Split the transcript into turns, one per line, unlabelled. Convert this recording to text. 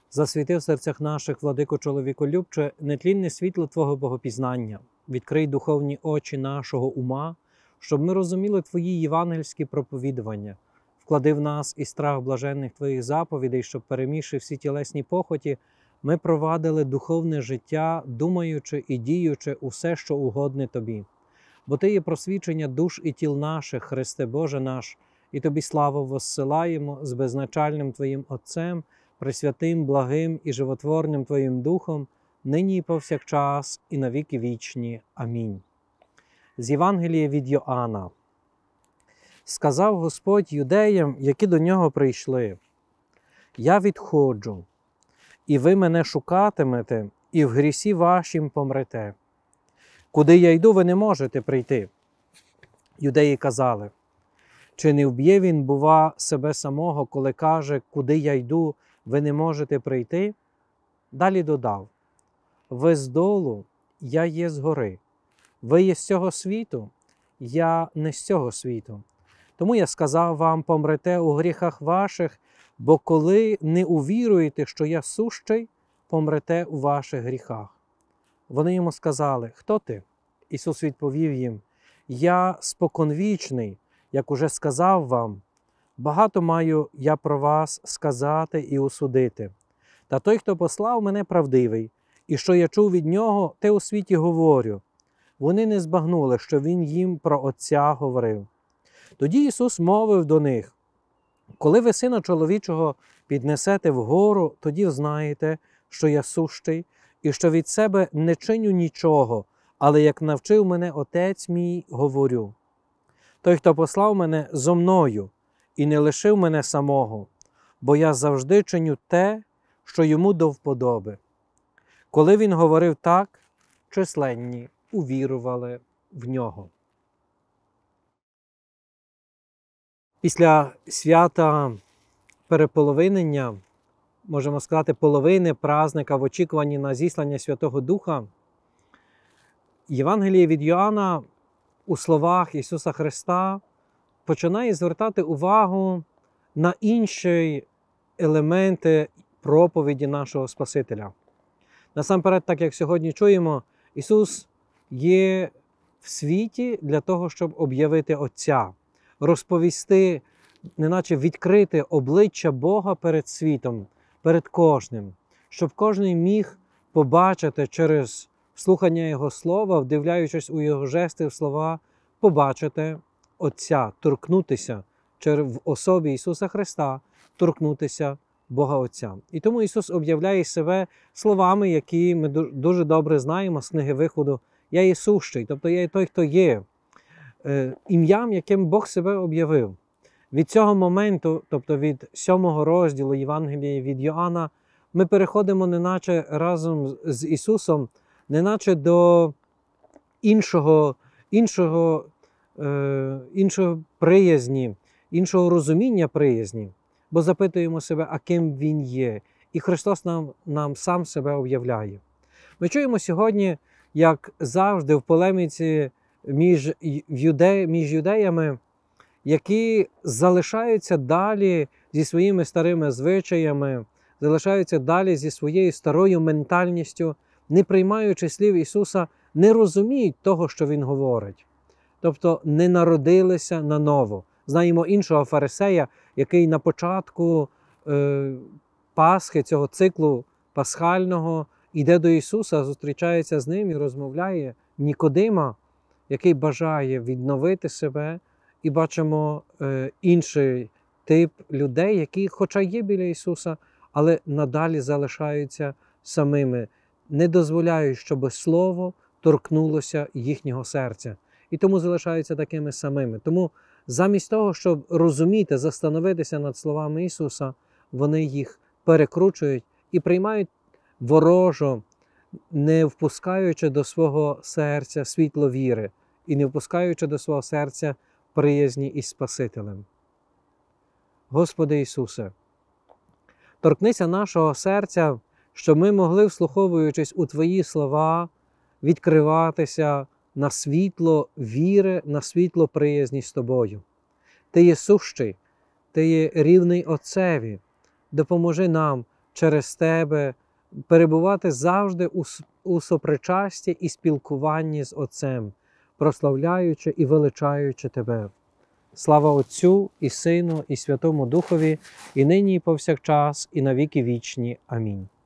Засвіти в серцях наших, владико чоловіколюбче, нетлінне світло Твого богопізнання. Відкрий духовні очі нашого ума, щоб ми розуміли Твої євангельські проповідування. Вклади в нас і страх блаженних Твоїх заповідей, щоб, перемігши всі тілесні похоті, ми провадили духовне життя, думаючи і діючи усе, що угодне Тобі. Бо Ти є просвічення душ і тіл наших, Христе Боже наш, і Тобі славу воссилаємо з безначальним Твоїм Отцем, пресвятим, благим і животворним Твоїм Духом, нині і повсякчас, і на віки вічні. Амінь. З Євангелія від Йоанна. Сказав Господь юдеям, які до нього прийшли: «Я відходжу, і ви мене шукатимете, і в грісі вашім помрете. Куди я йду, ви не можете прийти». Юдеї казали: «Чи не вб'є він, бува, себе самого, коли каже, куди я йду, ви не можете прийти?» Далі додав: «Ви з долу, я є згори. Ви є з цього світу, я не з цього світу. Тому я сказав вам, помрете у гріхах ваших, бо коли не увіруєте, що я сущий, помрете у ваших гріхах». Вони йому сказали: «Хто ти?» Ісус відповів їм: «Я споконвічний, як уже сказав вам. Багато маю я про вас сказати і осудити. Та той, хто послав мене, правдивий, і що я чув від нього, те у світі говорю». Вони не збагнули, що він їм про Отця говорив. Тоді Ісус мовив до них: «Коли ви Сина чоловічого піднесете вгору, тоді знаєте, що я сущий, і що від себе не чиню нічого, але як навчив мене Отець мій, говорю. Той, хто послав мене, зо мною, і не лишив мене самого, бо я завжди чиню те, що йому до вподоби». Коли він говорив так, численні увірували в нього. Після свята переполовинення, можемо сказати, половини празника в очікуванні на зіслання Святого Духа, Євангеліє від Йоанна у словах Ісуса Христа починає звертати увагу на інші елементи проповіді нашого Спасителя. Насамперед, так як сьогодні чуємо, Ісус є в світі для того, щоб об'явити Отця, розповісти, неначе відкрити обличчя Бога перед світом, перед кожним, щоб кожен міг побачити через слухання Його Слова, вдивляючись у Його жести, в слова, побачити Отця, торкнутися в особі Ісуса Христа, торкнутися Бога Отця. І тому Ісус об'являє себе словами, які ми дуже добре знаємо з книги Виходу: «Я є сущий», тобто я є той, хто є, ім'ям, яким Бог себе об'явив. Від цього моменту, тобто від 7 розділу Євангелія від Йоанна, ми переходимо неначе разом з Ісусом, неначе до іншого приязні, іншого розуміння приязні, бо запитуємо себе, а ким Він є. І Христос нам сам себе об'являє. Ми чуємо сьогодні, як завжди, в полеміці між юдеями, які залишаються далі зі своїми старими звичаями, залишаються далі зі своєю старою ментальністю, не приймаючи слів Ісуса, не розуміють того, що Він говорить. Тобто не народилися наново. Знаємо іншого фарисея, який на початку Пасхи, цього циклу пасхального, йде до Ісуса, зустрічається з Ним і розмовляє. Нікодима, який бажає відновити себе, і бачимо інший тип людей, які хоча є біля Ісуса, але надалі залишаються самими, не дозволяють, щоб Слово торкнулося їхнього серця. І тому залишаються такими самими. Тому замість того, щоб розуміти, застановитися над словами Ісуса, вони їх перекручують і приймають ворожо, не впускаючи до свого серця світло віри і не впускаючи до свого серця приязні із Спасителем. Господи Ісусе, торкнися нашого серця, щоб ми могли, вслуховуючись у Твої слова, відкриватися на світло віри, на світло приязні з Тобою. Ти є сущий, Ти є рівний Отцеві. Допоможи нам через Тебе, перебувати завжди у сопричасті і спілкуванні з Отцем, прославляючи і величаючи Тебе. Слава Отцю і Сину, і Святому Духові, і нині, і повсякчас, і на віки вічні. Амінь.